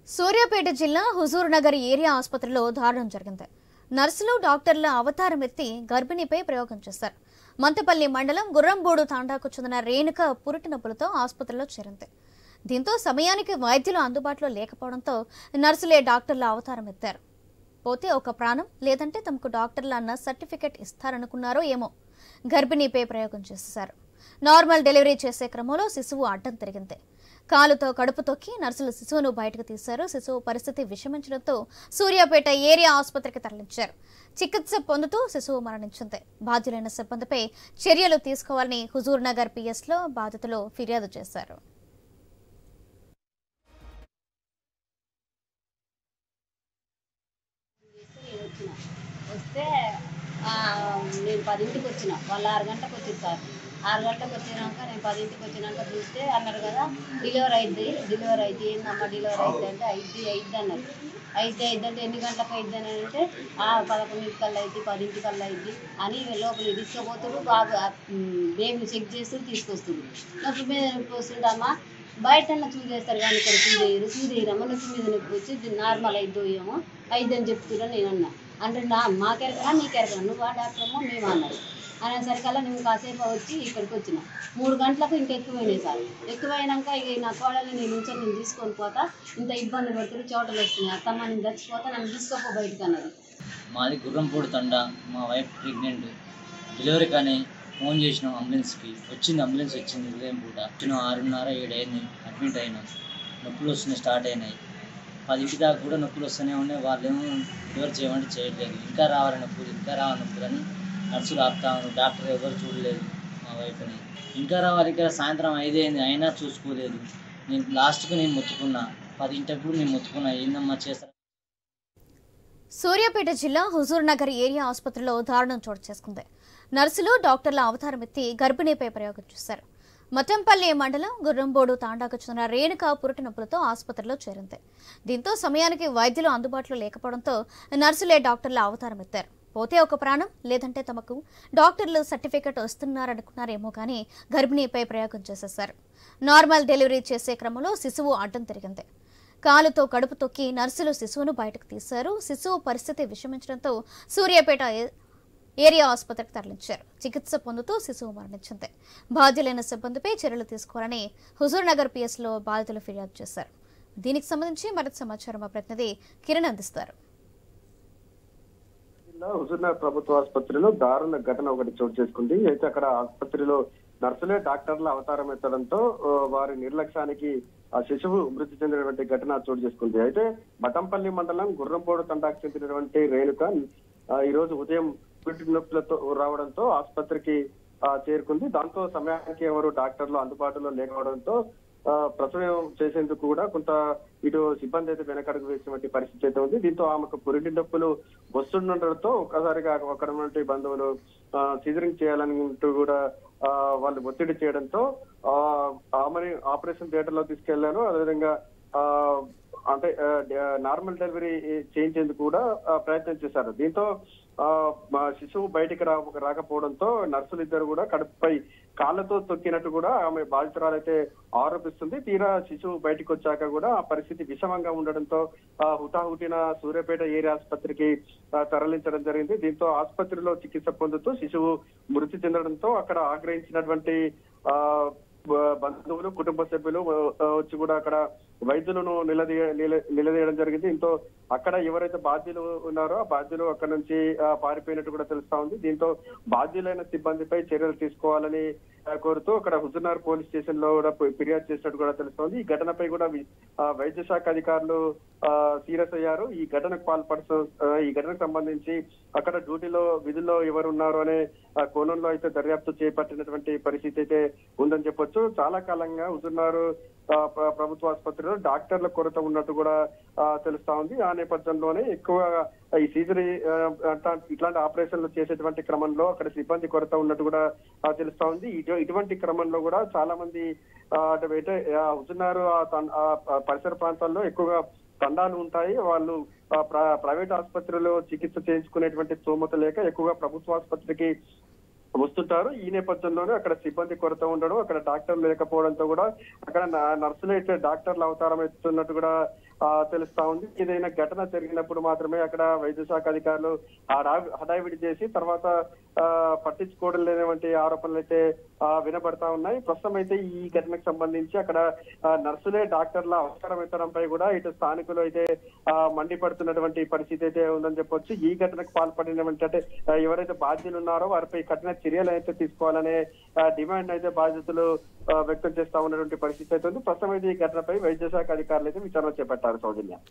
సూర్యాపేట జిల్లా హుజూర్ నగర్ ఏరియా ఆసుపత్రిలో దారుణం జరిగింది. నర్సులు డాక్టర్ల అవతారం ఎత్తి గర్భిణిపై ప్రయోగం చేశారు. మంతపల్లి మండలం గుర్రంబోడు తాండాకు చెందిన రేణుక పురిటి నొప్పులతో ఆసుపత్రిలో చేరింది. దీంతో సమయానికి వైద్యులు అందుబాటులో లేకపోవడంతో నర్సులే డాక్టర్ల అవతారం ఎత్తారు. పోతే ఒక ప్రాణం లేదంటే తమకు డాక్టర్ల అన్న సర్టిఫికెట్ ఇస్తారనుకున్నారో ఏమో గర్భిణిపై ప్రయోగం చేశారు. నార్మల్ డెలివరీ చేసే క్రమంలో శిశువు అడ్డం తిరిగింది. కాలుతో కడుపు తొక్కి నర్సులు శిశువును బయటకు తీశారు. శిశువు పరిస్థితి విషమించడంతో సూర్యాపేట ఏరియా ఆసుపత్రికి తరలించారు. చికిత్స పొందుతూ శిశువు మరణించింది. బాధ్యులైన సిబ్బందిపై చర్యలు తీసుకోవాలని హుజూర్ నగర్ పిఎస్లో బాధితులు ఫిర్యాదు చేశారు. వస్తే నేను 10ంటికి వచ్చిన, వాళ్ళు 6 గంటలకు వచ్చింది సార్. 6 గంటలకు వచ్చినాక నేను 10ంటికి వచ్చినాక చూస్తే అన్నారు కదా డెలివరీ అవుతుంది ఏందమ్మా డెలివరీ అవుతుంది అంటే అయిద్ది అన్నారు. అయితే అంటే ఎన్ని గంటలకు అయిద్ది అని అంటే 11ంటికల్లా అయింది 10ంటికల్లా అయింది అని లోపలికి తీసుకుపోతున్నారు. బాగా బేబీని చెక్ చేస్తూ తీసుకొస్తుంది. నొప్పి మీద నొప్పి వస్తుందమ్మా బయట చూసేస్తారు కానీ ఇక్కడ చూదేయరమ్మా నొప్పి మీద నొప్పి వచ్చి నార్మల్ అయిద్దో ఏమో అయిద్దని చెప్తున్నా నేను అన్నా. అంటే మాకెరకనా నీకెరకనా నువ్వు ఆ డాక్టర్మో మేము అన్నారు. అనేసరికల్లా నేను కాసేపు వచ్చి ఇక్కడికి వచ్చిన 3 గంటలకు ఇంకా ఎక్కువైనాయి సార్. ఎక్కువైనాక ఇక నా కోడల్ని నేను తీసుకొని పోతా ఇంత ఇబ్బంది పడుతుంది చోటలు వస్తున్నాయి అత్తమ్మ నేను చచ్చిపోతా నన్ను తీసుకోపో బయటకు అన్నది. మాది గుర్రంపూడి తండా, మా వైఫ్ ప్రెగ్నెంట్. డెలివరీ కానీ ఫోన్ చేసినాం అంబులెన్స్కి, అంబులెన్స్ వచ్చింది ఉదయం పూట. 6:30 7 అయింది, అడ్మిట్ అయినాం. నొప్పులు వస్తున్నాయి, స్టార్ట్ అయినాయి. 10 దాకా కూడా నొప్పులు వస్తూనే ఉన్నాయి. వాళ్ళేమో డెలివరీ చేయమంటే చేయట్లేదు. ఇంకా రావాలి నొప్పులు అని నర్సులు ఆపుతాను. డాక్టర్ ఎవరు చూడలేదు మా వైఫ్ని. ఇంకా రావాలి, ఇక్కడ సాయంత్రం 5 అయింది అయినా చూసుకోలేదు. నేను లాస్ట్కి మొత్తుకున్నా, 10 నేను మొత్తుకున్నా ఏందమ్మా చేస్తారు. సూర్యాపేట జిల్లా హుజూర్ నగర్ ఏరియా ఆసుపత్రిలో దారుణం చోటు చేసుకుంది. నర్సులు డాక్టర్ల అవతారం ఎత్తి గర్భిణిపై ప్రయోగం చేశారు. మఠంపల్లి మండలం గుర్రంబోడు తాండాకు చెందిన రేణుక పురిటి నొప్పులతో ఆసుపత్రిలో చేరింది. దీంతో సమయానికి వైద్యులు అందుబాటులో లేకపోవడంతో నర్సులే డాక్టర్ల అవతారం ఎత్తారు. పోతే ఒక ప్రాణం లేదంటే తమకు డాక్టర్లు సర్టిఫికెట్ వస్తున్నారనుకున్నారేమో కానీ గర్భిణిపై ప్రయోగం చేసేశారు. నార్మల్ డెలివరీ చేసే క్రమంలో శిశువు అడ్డం తిరిగింది. కాలుతో కడుపు తొక్కి నర్సులు శిశువును బయటకు తీశారు. శిశువు పరిస్థితి విషమించడంతో సూర్యాపేట ఏరియా ఆసుపత్రికి తరలించారు. చికిత్స పొందుతూ శిశువు మరణించింది. బాధ్యులైన సిబ్బందిపై చర్యలు తీసుకోవాలని హుజూర్ నగర్ పిఎస్లో బాధితులు ఫిర్యాదు చేశారు. దీనికి సంబంధించి మరింత సమాచారం మా ప్రతినిధి కిరణ్ అందిస్తారు. హుజూర్ నగర్ ప్రభుత్వ ఆసుపత్రిలో దారుణ ఘటన ఒకటి చోటు చేసుకుంది. అయితే అక్కడ ఆసుపత్రిలో నర్సులే డాక్టర్ల అవతారం ఎత్తడంతో వారి నిర్లక్ష్యానికి ఆ శిశువు మృతి చెందినటువంటి ఘటన చోటు చేసుకుంది. అయితే మఠంపల్లి మండలం గుర్రంపోడు తండాకు చెందినటువంటి రేణుక ఈ రోజు ఉదయం పురిటి నొప్పులతో రావడంతో ఆసుపత్రికి చేరుకుంది. దాంతో సమయానికి ఎవరు డాక్టర్లు అందుబాటులో లేకపోవడంతో ప్రసవం చేసేందుకు కూడా కొంత ఇటు సిబ్బంది అయితే వెనకడుగు వేసినటువంటి పరిస్థితి అయితే ఉంది. దీంతో ఆమెకు పురిటి నొప్పులు వస్తుండటంతో ఒక్కసారిగా అక్కడ ఉన్నటువంటి బంధువులు సిజరింగ్ చేయాలనుకుంటూ కూడా వాళ్ళు ఒత్తిడి చేయడంతో ఆమెని ఆపరేషన్ థియేటర్ లో తీసుకెళ్లారు. అదేవిధంగా అంటే నార్మల్ డెలివరీ చేయించేందుకు కూడా ప్రయత్నం చేశారు. దీంతో శిశువు బయటికి రాకపోవడంతో నర్సులు ఇద్దరు కూడా కడుపుపై కాళ్లతో తొక్కినట్టు కూడా ఆమె బాధితురాలైతే ఆరోపిస్తుంది. తీరా శిశువు బయటకు వచ్చాక కూడా ఆ పరిస్థితి విషమంగా ఉండడంతో హుటాహుటిన సూర్యాపేట ఏరియా ఆసుపత్రికి తరలించడం జరిగింది. దీంతో ఆసుపత్రిలో చికిత్స పొందుతూ శిశువు మృతి చెందడంతో అక్కడ ఆగ్రహించినటువంటి బంధువులు కుటుంబ సభ్యులు వచ్చి కూడా అక్కడ వైద్యులను నిలదీయడం జరిగింది. దీంతో అక్కడ ఎవరైతే బాధ్యులు ఉన్నారో ఆ బాధ్యులు అక్కడ నుంచి పారిపోయినట్టు కూడా తెలుస్తా ఉంది. దీంతో బాధ్యులైన సిబ్బందిపై చర్యలు తీసుకోవాలని కోరుతూ అక్కడ హుజూర్ నగర్ పోలీస్ స్టేషన్ లో కూడా ఫిర్యాదు చేసినట్టు కూడా తెలుస్తోంది. ఈ ఘటనపై కూడా వైద్య శాఖ అధికారులు సీరియస్ అయ్యారు. ఈ ఘటనకు సంబంధించి అక్కడ విధుల్లో ఎవరు ఉన్నారు అనే కోణంలో అయితే దర్యాప్తు చేపట్టినటువంటి పరిస్థితి అయితే ఉందని చెప్పొచ్చు. చాలా కాలంగా హుజూర్ నగర్ ప్రభుత్వ ఆసుపత్రిలో డాక్టర్ల కొరత ఉన్నట్టు కూడా తెలుస్తా ఉంది. ఆ నేపథ్యంలోనే ఎక్కువ ఈ సీజరీ ఇట్లాంటి ఆపరేషన్లు చేసేటువంటి క్రమంలో అక్కడ సిబ్బంది కొరత ఉన్నట్టు కూడా తెలుస్తా ఉంది. ఇటువంటి క్రమంలో కూడా చాలా మంది అంటే హుజూర్ నగర్ పరిసర ప్రాంతాల్లో ఎక్కువగా తండాలు ఉంటాయి. వాళ్ళు ప్రైవేట్ ఆసుపత్రిలో చికిత్స చేయించుకునేటువంటి స్తోమత లేక ఎక్కువగా ప్రభుత్వ ఆసుపత్రికి వస్తుంటారు. ఈ నేపథ్యంలోనే అక్కడ సిబ్బంది కొరత ఉండడం, అక్కడ డాక్టర్లు లేకపోవడంతో కూడా అక్కడ నర్సులు అయితే డాక్టర్ల అవతారం ఎత్తున్నట్టు కూడా తెలుస్తా ఉంది. ఏదైనా ఘటన జరిగినప్పుడు మాత్రమే అక్కడ వైద్య శాఖ అధికారులు హడావిడి చేసి తర్వాత పట్టించుకోవడం లేనటువంటి ఆరోపణలు అయితే వినబడతా ఉన్నాయి. ప్రస్తుతం అయితే ఈ ఘటనకు సంబంధించి అక్కడ నర్సులే డాక్టర్ల అవసరం ఎత్తడంపై కూడా ఇటు స్థానికులు అయితే మండిపడుతున్నటువంటి పరిస్థితి అయితే ఉందని చెప్పొచ్చు. ఈ ఘటనకు పాల్పడినటువంటి అంటే ఎవరైతే బాధ్యులు ఉన్నారో వారిపై కఠిన చర్యలు అయితే తీసుకోవాలనే డిమాండ్ అయితే బాధ్యతలు వ్యక్తం చేస్తా ఉన్నటువంటి పరిస్థితి అయితే ఉంది. ప్రస్తుతం అయితే ఈ ఘటనపై వైద్య శాఖ అధికారులు అయితే విచారణ చేపట్టారు. సౌజన్య.